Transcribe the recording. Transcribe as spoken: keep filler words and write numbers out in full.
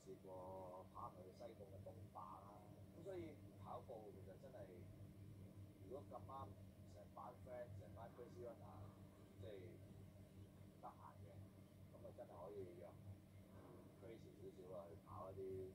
試過跑去西貢嘅東壩啦。咁所以跑步其實真係，如果咁啱成班 friend 成班 crazy runner 即係得閒嘅，咁啊真係可以約 crazy 少少啊去跑一啲